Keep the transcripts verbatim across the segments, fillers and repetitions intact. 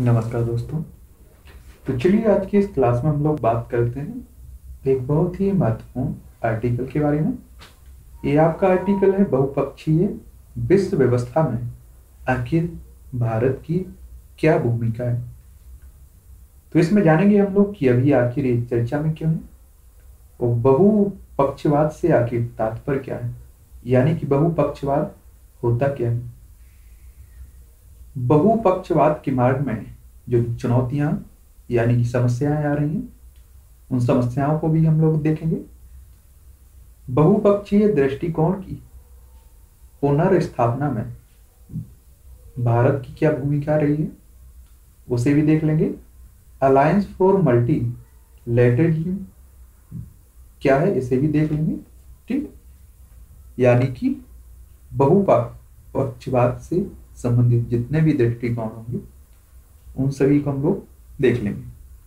नमस्कार दोस्तों। तो चलिए आज की इस क्लास में हम लोग बात करते हैं एक बहुत ही महत्वपूर्ण आर्टिकल के बारे में। ये आपका आर्टिकल है बहुपक्षीय विश्व व्यवस्था में आखिर भारत की क्या भूमिका है। तो इसमें जानेंगे हम लोग कि अभी आखिर ये चर्चा में क्यों है और बहुपक्षवाद से आखिर तात्पर्य क्या है, यानी कि बहुपक्षवाद होता क्या है। बहुपक्षवाद के मार्ग में जो चुनौतियां यानी कि समस्याएं आ रही हैं, उन समस्याओं को भी हम लोग देखेंगे। बहुपक्षीय दृष्टिकोण की पुनर्स्थापना में भारत की क्या भूमिका रही है, उसे भी देख लेंगे। अलायंस फॉर मल्टी लेटरलिज्म क्या है, इसे भी देख लेंगे। ठीक, यानी कि बहुपक्षवाद से संबंधित जितने भी दृष्टिकोण होंगे उन सभी को हम लोग देख लेंगे।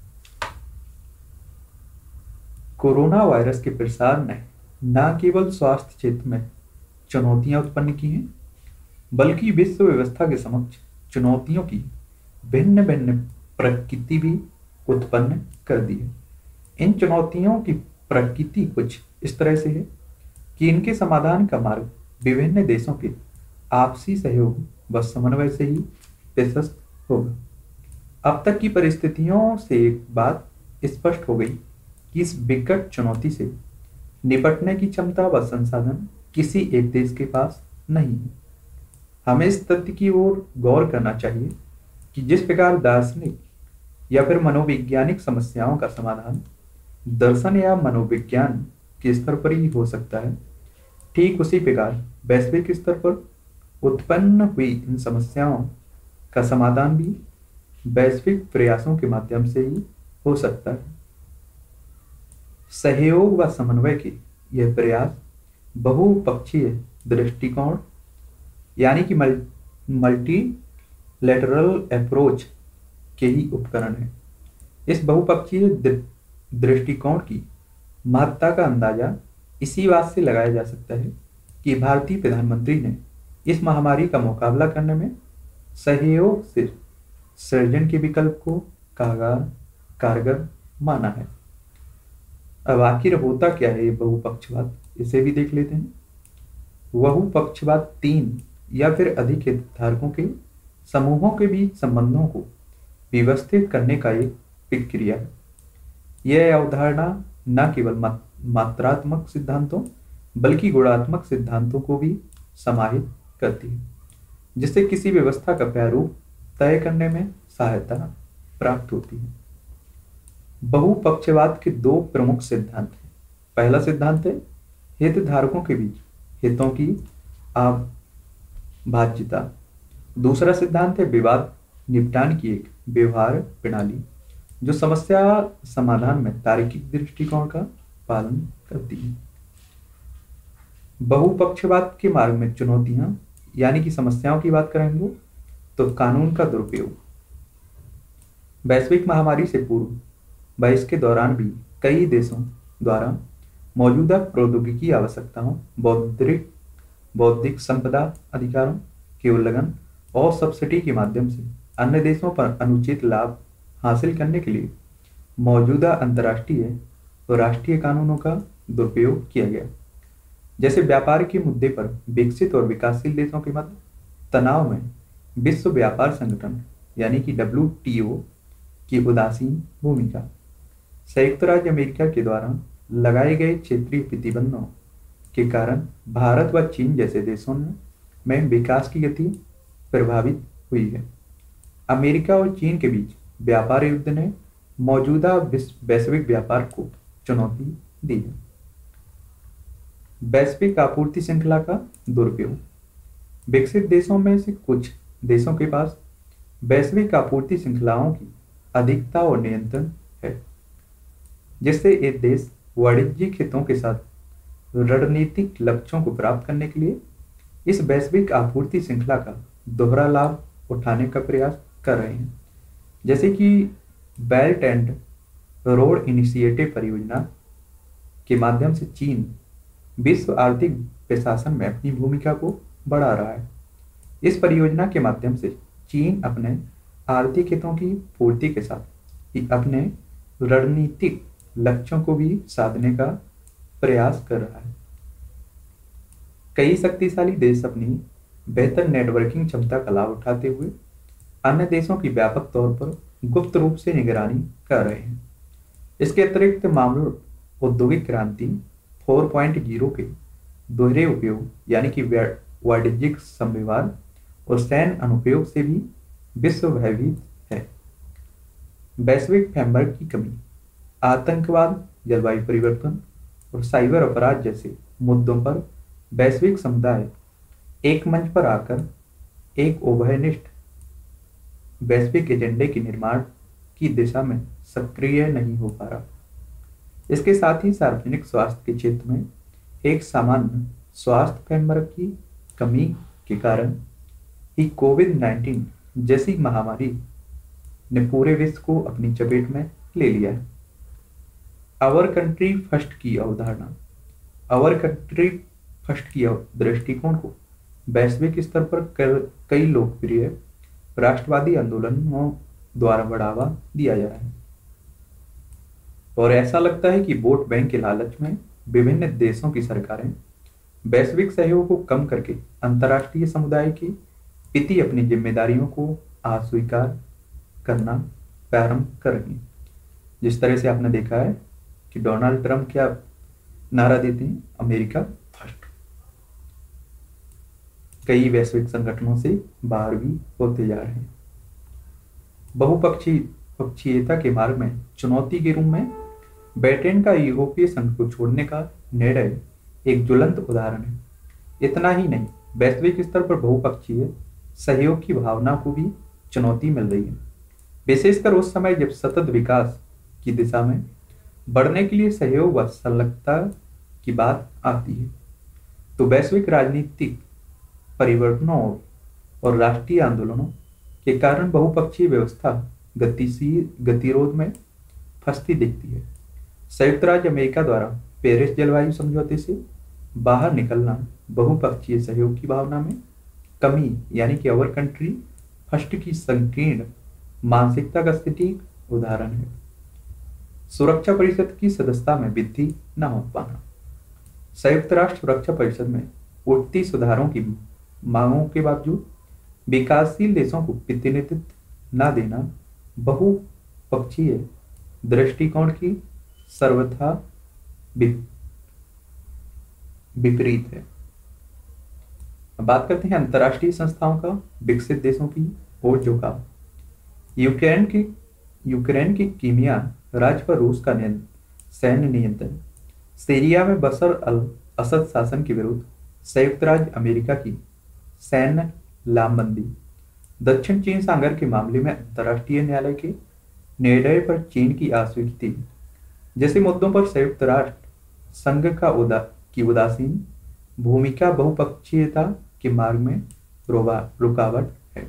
कोरोना वायरस के प्रसार ने न केवल स्वास्थ्य क्षेत्र में चुनौतियां उत्पन्न की हैं, बल्कि विश्व व्यवस्था के समक्ष चुनौतियों की भिन्न भिन्न प्रकृति भी उत्पन्न कर दी है। इन चुनौतियों की प्रकृति कुछ इस तरह से है कि इनके समाधान का मार्ग विभिन्न देशों के आपसी सहयोग व समन्वय से ही प्रशस्त होगा। अब तक की परिस्थितियों से एक बात स्पष्ट हो गई कि इस विकट चुनौती से निपटने की क्षमता व संसाधन किसी एक देश के पास नहीं है। हमें इस तथ्य की ओर गौर करना चाहिए कि जिस प्रकार दार्शनिक या फिर मनोवैज्ञानिक समस्याओं का समाधान दर्शन या मनोविज्ञान के स्तर पर ही हो सकता है, ठीक उसी प्रकार वैश्विक स्तर पर उत्पन्न हुई इन समस्याओं का समाधान भी वैश्विक प्रयासों के माध्यम से ही हो सकता है। सहयोग व समन्वय के यह प्रयास बहुपक्षीय दृष्टिकोण यानी कि मल्टी लेटरल अप्रोच के ही उपकरण है। इस बहुपक्षीय दृष्टिकोण की महत्ता का अंदाजा इसी बात से लगाया जा सकता है कि भारतीय प्रधानमंत्री ने इस महामारी का मुकाबला करने में सहयोग से सृजन के विकल्प को कारगर कारगर माना है। अब आखिर होता क्या है ये बहुपक्षवाद, इसे भी देख लेते हैं। बहुपक्षवाद तीन या फिर अधिक हितधारकों के समूहों के बीच संबंधों को व्यवस्थित करने का एक प्रक्रिया है। यह अवधारणा न केवल मात्रात्मक सिद्धांतों बल्कि गुणात्मक सिद्धांतों को भी समाहित करती है, जिससे किसी व्यवस्था का प्रारूप तय करने में सहायता प्राप्त होती है। बहुपक्षवाद के दो प्रमुख सिद्धांत हैं। पहला सिद्धांत है हितधारकों के बीच हितों की अभाज्यता। दूसरा सिद्धांत है विवाद निपटान की एक व्यवहार प्रणाली जो समस्या समाधान में तार्किक दृष्टिकोण का पालन करती है। बहुपक्षवाद के मार्ग में चुनौतियां यानी कि समस्याओं की बात करेंगे तो कानून का दुरुपयोग। वैश्विक महामारी से पूर्व व इसके दौरान भी कई देशों द्वारा मौजूदा प्रौद्योगिकी आवश्यकताओं, बौद्धिक बौद्धिक संपदा अधिकारों के उल्लंघन और सब्सिडी के माध्यम से अन्य देशों पर अनुचित लाभ हासिल करने के लिए मौजूदा अंतर्राष्ट्रीय और राष्ट्रीय कानूनों का दुरुपयोग किया गया। जैसे व्यापार के मुद्दे पर विकसित और विकासशील देशों के मध्य तनाव में विश्व व्यापार संगठन यानी कि डब्ल्यू टी ओ की उदासीन भूमिका, संयुक्त राज्य अमेरिका के द्वारा लगाए गए क्षेत्रीय प्रतिबंधों के कारण भारत व चीन जैसे देशों में विकास की गति प्रभावित हुई है। अमेरिका और चीन के बीच व्यापार युद्ध ने मौजूदा वैश्विक व्यापार को चुनौती दी है। वैश्विक आपूर्ति श्रृंखला का दुरुपयोग। विकसित देशों में से कुछ देशों के पास वैश्विक आपूर्ति श्रृंखलाओं की अधिकता और नियंत्रण है, जिससे ये देश वाणिज्यिक हितों के साथ रणनीतिक लक्ष्यों को प्राप्त करने के लिए इस वैश्विक आपूर्ति श्रृंखला का दोहरा लाभ उठाने का प्रयास कर रहे हैं। जैसे कि बेल्ट एंड रोड इनिशिएटिव परियोजना के माध्यम से चीन विश्व आर्थिक प्रशासन में अपनी भूमिका को बढ़ा रहा है। इस परियोजना के माध्यम से चीन अपने आर्थिक हितों की पूर्ति के साथ ही अपने रणनीतिक लक्ष्यों को भी साधने का प्रयास कर रहा है। कई शक्तिशाली देश अपनी बेहतर नेटवर्किंग क्षमता का लाभ उठाते हुए अन्य देशों की व्यापक तौर पर गुप्त रूप से निगरानी कर रहे हैं। इसके अतिरिक्त मामलों औद्योगिक क्रांति चार पॉइंट शून्य के दोहरे उपयोग यानी कि वाणिज्यिक संविवाद और सैन्य अनुप्रयोग से भी विश्व भयभीत है। वैश्विक फ्रेमवर्क की कमी, आतंकवाद, जलवायु परिवर्तन और साइबर अपराध जैसे मुद्दों पर वैश्विक समुदाय एक मंच पर आकर एक उभयनिष्ठ वैश्विक एजेंडे के निर्माण की दिशा में सक्रिय नहीं हो पा रहा। इसके साथ ही सार्वजनिक स्वास्थ्य के क्षेत्र में एक सामान्य स्वास्थ्य फ्रेमवर्क की कमी के कारण ही कोविड नाइन्टीन जैसी महामारी ने पूरे विश्व को अपनी चपेट में ले लिया है। आवर कंट्री फर्स्ट की अवधारणा, आवर कंट्री फर्स्ट की दृष्टिकोण को वैश्विक स्तर पर कई लोकप्रिय राष्ट्रवादी आंदोलनों द्वारा बढ़ावा दिया जा रहा है और ऐसा लगता है कि वोट बैंक के लालच में विभिन्न देशों की सरकारें वैश्विक सहयोग को कम करके अंतर्राष्ट्रीय समुदाय के प्रति अपनी जिम्मेदारियों को अस्वीकार करना प्रारंभ कर रही हैं। जिस तरह से आपने देखा है कि डोनाल्ड ट्रंप क्या नारा देते हैं, अमेरिका फर्स्ट, कई वैश्विक संगठनों से बाहर भी होते जा रहे हैं। बहुपक्षीय पक्षीयता के मार्ग में चुनौती के रूप में ब्रिटेन का यूरोपीय संघ को छोड़ने का निर्णय एक ज्वलंत उदाहरण है। इतना ही नहीं, वैश्विक स्तर पर बहुपक्षीय सहयोग की भावना को भी चुनौती मिल रही है, विशेषकर उस समय जब सतत विकास की दिशा में बढ़ने के लिए सहयोग व संलग्नता की बात आती है। तो वैश्विक राजनीतिक परिवर्तनों और राष्ट्रीय आंदोलनों के कारण बहुपक्षीय व्यवस्था गतिशील गतिरोध में फंसती दिखती है। संयुक्त राज्य अमेरिका द्वारा पेरिस जलवायु समझौते से बाहर निकलना बहुपक्षीय सहयोग की भावना में कमी यानी कि आवर कंट्री फर्स्ट की संकीर्ण मानसिकता का सटीक उदाहरण है। सुरक्षा परिषद की सदस्यता में वृद्धि न हो पाना, संयुक्त राष्ट्र सुरक्षा परिषद में उठती सुधारों की मांगों के बावजूद विकासशील देशों को प्रतिनिधित्व न देना बहुपक्षीय दृष्टिकोण की सर्वथा विपरीत है। अब बात करते हैं अंतर्राष्ट्रीय संस्थाओं का विकसित देशों की ओर झुकाव। यूक्रेन की यूक्रेन की कीमिया राज्य पर रूस का सैन्य नियंत्रण, सीरिया में बशर अल असद शासन के विरुद्ध संयुक्त राज्य अमेरिका की सैन्य लामबंदी, दक्षिण चीन सागर के मामले में अंतर्राष्ट्रीय न्यायालय के निर्णय पर चीन की अस्वीकृति जैसे मुद्दों पर संयुक्त राष्ट्र संघ का उदा की उदासीन भूमिका बहुपक्षीयता के मार्ग में रुकावट है।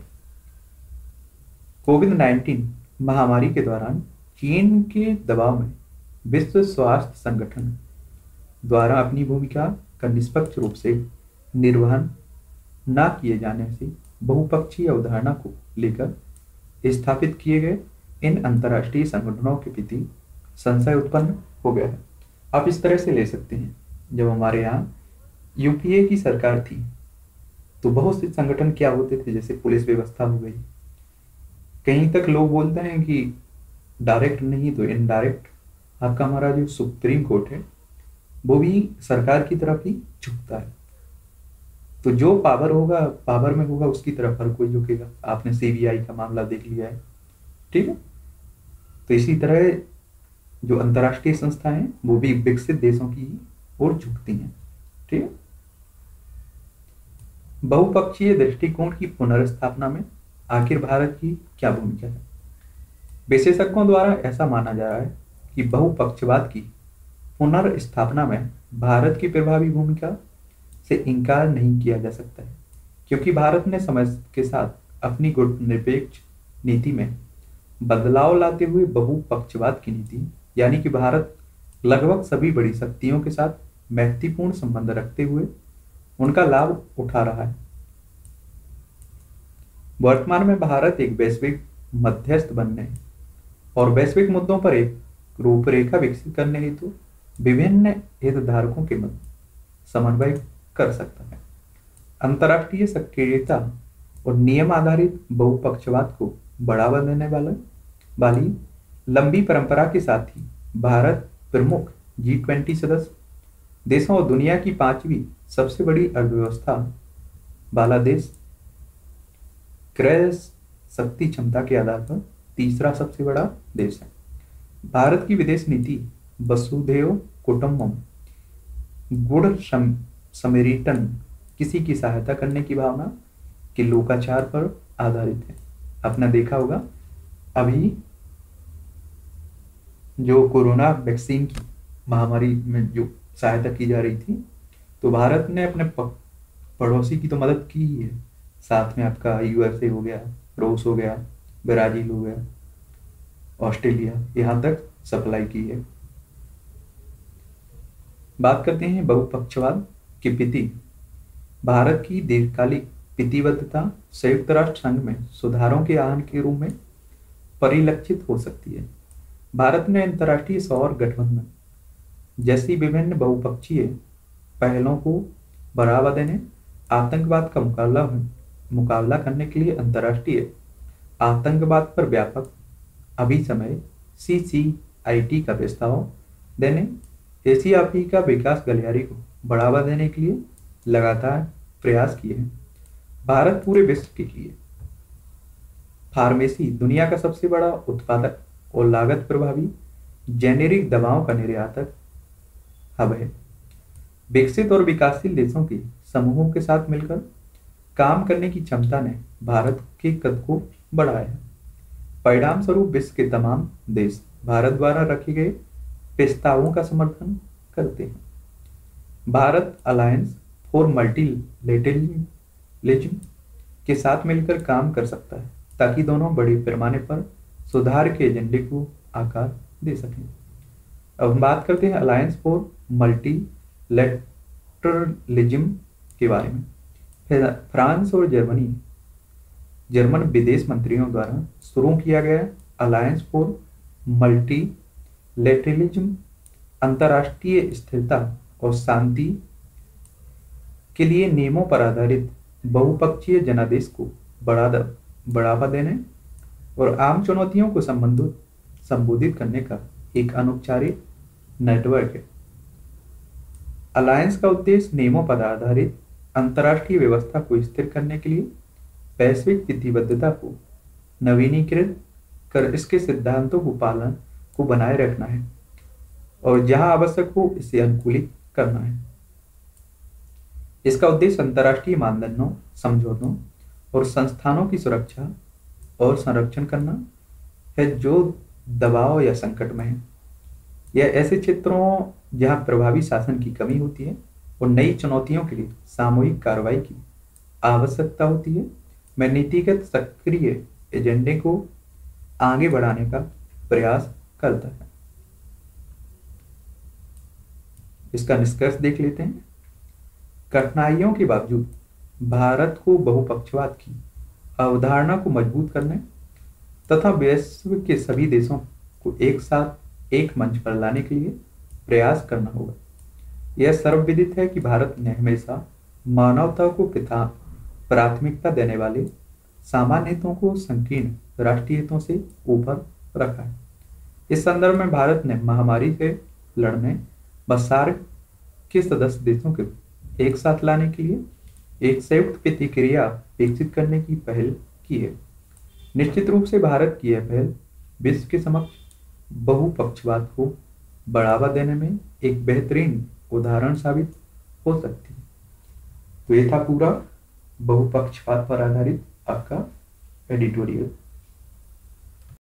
कोविड नाइन्टीन महामारी के दौरान चीन के दबाव में विश्व स्वास्थ्य संगठन द्वारा अपनी भूमिका का निष्पक्ष रूप से निर्वहन न किए जाने से बहुपक्षीय अवधारणा को लेकर स्थापित किए गए इन अंतर्राष्ट्रीय संगठनों के प्रति संशय उत्पन्न हो गया है। आप इस तरह से ले सकते हैं, जब हमारे यहाँ यूपीए की सरकार थी तो बहुत से संगठन क्या होते थे, जैसे पुलिस व्यवस्था हो गई, कहीं तक लोग बोलते हैं कि डायरेक्ट नहीं तो इनडायरेक्ट आपका हमारा जो सुप्रीम कोर्ट है वो भी सरकार की तरफ ही झुकता है। तो जो पावर होगा पावर में होगा उसकी तरफ हर कोई झुकेगा। आपने सीबीआई का मामला देख लिया है, ठीक है। तो इसी तरह जो अंतर्राष्ट्रीय संस्थाएं हैं वो भी विकसित देशों की ओर झुकती हैं, ठीक है। बहुपक्षीय दृष्टिकोण की पुनर्स्थापना में आखिर भारत की क्या भूमिका है? विशेषज्ञों द्वारा ऐसा माना जा रहा है कि बहुपक्षवाद की पुनर्स्थापना में भारत की प्रभावी भूमिका से इनकार नहीं किया जा सकता है, क्योंकि भारत ने समय के साथ अपनी गुटनिरपेक्ष नीति में बदलाव लाते हुए बहुपक्षवाद की नीति यानी कि भारत लगभग सभी बड़ी शक्तियों के साथ मैत्रीपूर्ण संबंध रखते हुए उनका लाभ उठा रहा है। वर्तमान में भारत एक वैश्विक मध्यस्थ बनने और वैश्विक मुद्दों पर एक रूपरेखा विकसित करने हेतु विभिन्न हितधारकों के मध्य समन्वय कर सकता है। अंतर्राष्ट्रीय सक्रियता और नियम आधारित बहुपक्षवाद को बढ़ावा देने वाला वाली लंबी परंपरा के साथ ही भारत प्रमुख जी ट्वेंटी सदस्य देशों और दुनिया की पांचवी सबसे बड़ी अर्थव्यवस्था वाला देश, क्रय शक्ति क्षमता के आधार पर तीसरा सबसे बड़ा देश है। भारत की विदेश नीति वसुधैव कुटुंबकम, गुण सम, समेरिटन, किसी की सहायता करने की भावना के लोकाचार पर आधारित है। आपने देखा होगा अभी जो कोरोना वैक्सीन की महामारी में जो सहायता की जा रही थी, तो भारत ने अपने पड़ोसी की तो मदद की ही है, साथ में आपका यूएसए हो गया, रूस हो गया, ब्राजील हो गया, ऑस्ट्रेलिया, यहाँ तक सप्लाई की है। बात करते हैं बहुपक्षवाद की स्थिति। भारत की दीर्घकालिक प्रतिबद्धता संयुक्त राष्ट्र संघ में सुधारों के आह्वान के रूप में परिलक्षित हो सकती है। भारत ने अंतर्राष्ट्रीय सौर गठबंधन जैसी विभिन्न बहुपक्षीय पहलों को बढ़ावा देने, आतंकवाद का मुकाबला मुकाबला करने के लिए अंतर्राष्ट्रीय आतंकवाद पर व्यापक अभिसमय सी सी आई टी का प्रस्ताव देने, एशिया अफ्रीका विकास गलियारे को बढ़ावा देने के लिए लगातार प्रयास किए हैं। भारत पूरे विश्व के लिए फार्मेसी दुनिया का सबसे बड़ा उत्पादक और लागत प्रभावी जेनेरिक दवाओं का निर्यातक हब है। विकसित और विकासशील देशों के समूहों के साथ मिलकर काम करने की क्षमता ने भारत के कद को बढ़ाया है। परिणाम स्वरूप विश्व के तमाम देश भारत द्वारा रखे गए प्रस्तावों का समर्थन करते हैं। भारत अलायंस फॉर मल्टीलेटरलिज्म के साथ मिलकर काम कर सकता है ताकि दोनों बड़े पैमाने पर सुधार के एजेंडे को आकार दे सकें। अब हम बात करते हैं अलायंस फॉर मल्टीलेटरलिज्म के बारे में। फ्रांस और जर्मनी जर्मन विदेश मंत्रियों द्वारा शुरू किया गया अलायंस फॉर मल्टीलेटरलिज्म अंतर्राष्ट्रीय स्थिरता और शांति के लिए नियमों पर आधारित बहुपक्षीय जनादेश को बढ़ावा देने और आम चुनौतियों को संबंधित संबोधित करने का एक अनौपचारिक नेटवर्क है। अलायंस का उद्देश्य नियमों पर आधारित अंतर्राष्ट्रीय व्यवस्था को स्थिर करने के लिए वैश्विक प्रतिबद्धता को नवीनीकृत कर इसके सिद्धांतों को पालन को बनाए रखना है और जहां आवश्यक हो इसे अनुकूलित करना है। इसका उद्देश्य अंतर्राष्ट्रीय मानदंडों, समझौतों और संस्थानों की सुरक्षा और संरक्षण करना है जो दबाव या संकट में है, यह ऐसे क्षेत्रों जहां प्रभावी शासन की कमी होती है और नई चुनौतियों के लिए सामूहिक कार्रवाई की आवश्यकता होती है, में नीतिगत सक्रिय एजेंडे को आगे बढ़ाने का प्रयास करता है। इसका निष्कर्ष देख लेते हैं। कठिनाइयों के बावजूद भारत को बहुपक्षवाद की अवधारणा को मजबूत करने तथा विश्व के सभी देशों को एक साथ एक मंच पर लाने के लिए प्रयास करना होगा। यह सर्वविदित है कि भारत ने हमेशा मानवता को पिता प्राथमिकता देने वाले सामान्य हितों को संकीर्ण राष्ट्रीय हितों से ऊपर रखा है। इस संदर्भ में भारत ने महामारी से लड़ने व सार्क के सदस्य देशों के एक साथ लाने के लिए एक संयुक्त प्रतिक्रिया विकसित करने की पहल की है। निश्चित रूप से भारत की यह पहल विश्व के समक्ष बहुपक्षवाद को बढ़ावा देने में एक बेहतरीन उदाहरण साबित हो सकती है। तो ये था पूरा बहुपक्षवाद पर आधारित आपका एडिटोरियल।